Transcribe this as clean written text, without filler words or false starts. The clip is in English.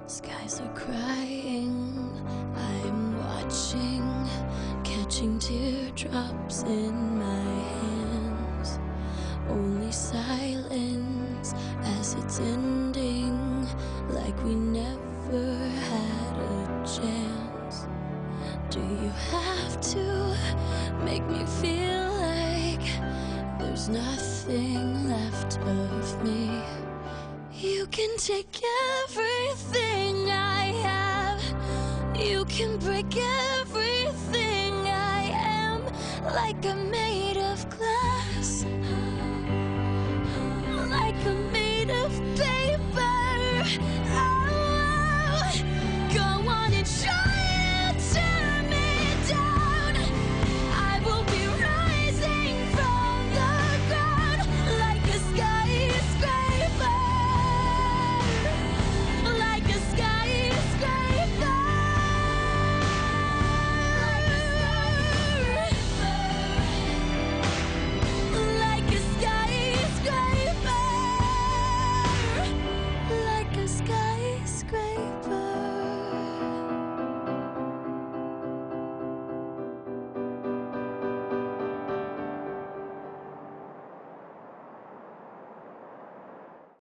Skies are crying, I'm watching, catching teardrops in my hands. Only silence as it's ending, like we never had a chance. Do you have to make me feel like there's nothing left of me? You can take everything I have, you can break everything I am. Like I'm made of glass,